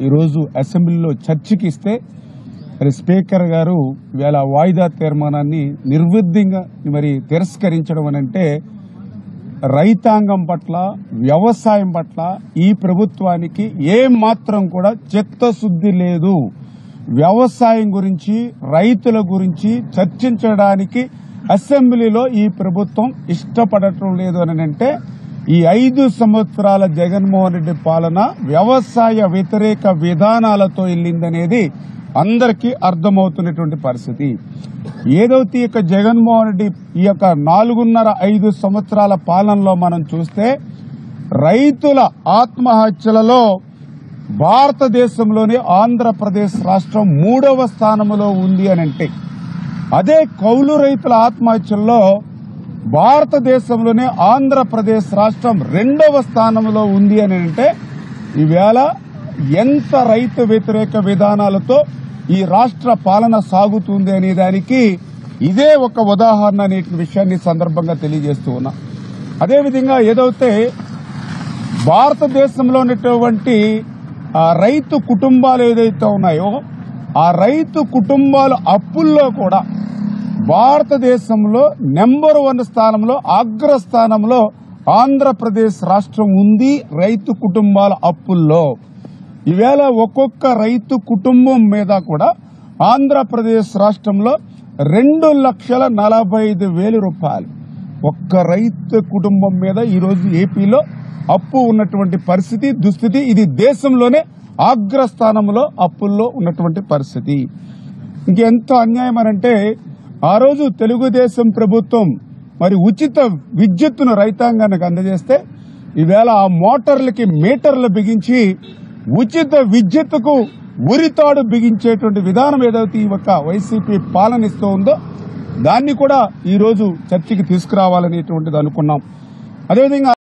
ఈరోజు అసెంబ్లీలో చర్చకి ఇస్తే మరి స్పీకర్ గారు ఇవాళ వాయిదా తీర్మానాన్ని నిర్విఘ్నంగా మరి తిరస్కరించడం అనంటే రైతాంగం పట్ల వ్యవసాయం పట్ల ఈ ప్రభుత్వానికి ఏమాత్రం కూడా చిత్తశుద్ధి లేదు. వ్యవసాయం గురించి రైతుల గురించి చర్చించడానికి అసెంబ్లీలో ఈ ప్రభుత్వం ఇష్టపడటం లేదు అని అంటే ఈ 5 సంవత్సరాల జగన్మోహన్ రెడ్డి పాలన వ్యవసాయ వ్యతిరేక విధానాలతో వెళ్ళిందనేది అందరికీ అర్థమవుతున్నటువంటి పరిస్థితి. ఏదైతే ఇక జగన్మోహన్ రెడ్డి ఈ యొక్క 4.5 సంవత్సరాల పాలనలో మనం చూస్తే రైతుల ఆత్మహత్యలలో భారతదేశంలోని ఆంధ్రప్రదేశ్ రాష్ట్రం 3వ స్థానంలో ఉంది అని అంటే, అదే కౌలు రైతుల ఆత్మహత్యల్లో భారతదేశంలోనే ఆంధ్రప్రదేశ్ రాష్ట్రం 2వ స్థానంలో ఉంది అని అంటే ఈవేళ ఎంత రైతు వ్యతిరేక విధానాలతో ఈ రాష్ట్ర పాలన సాగుతుంది అనే దానికి ఇదే ఒక ఉదాహరణ అనే విషయాన్ని సందర్భంగా తెలియజేస్తూ ఉన్నా. అదేవిధంగా ఏదైతే భారతదేశంలో ఉన్నటువంటి రైతు కుటుంబాలు ఏదైతే ఉన్నాయో ఆ రైతు కుటుంబాల అప్పుల్లో కూడా భారతదేశంలో నెంబర్ 1 స్థానంలో అగ్రస్థానంలో ఆంధ్రప్రదేశ్ రాష్ట్రం ఉంది రైతు కుటుంబాల అప్పుల్లో. ఈవేళ ఒక్కొక్క రైతు కుటుంబం మీద కూడా ఆంధ్రప్రదేశ్ రాష్ట్రంలో 2,45,000 రూపాయలు ఒక్క రైతు కుటుంబం మీద ఈరోజు ఏపీలో అప్పు ఉన్నటువంటి పరిస్థితి, దుస్థితి. ఇది దేశంలోనే అగ్రస్థానంలో అప్పుల్లో ఉన్నటువంటి పరిస్థితి. ఇంకెంత అన్యాయం అనంటే ఆ రోజు తెలుగుదేశం ప్రభుత్వం మరి ఉచిత విద్యుత్తును రైతాంగానికి అందజేస్తే ఈవేళ ఆ మోటార్లకి మీటర్లు బిగించి ఉచిత విద్యుత్తుకు ఉరితాడు బిగించేటువంటి విధానం ఏదైతే ఈ యొక్క వైసీపీ పాలనిస్తూ ఉందో దాన్ని కూడా ఈ రోజు చర్చకి తీసుకురావాలనేటువంటిది అనుకున్నాం. అదేవిధంగా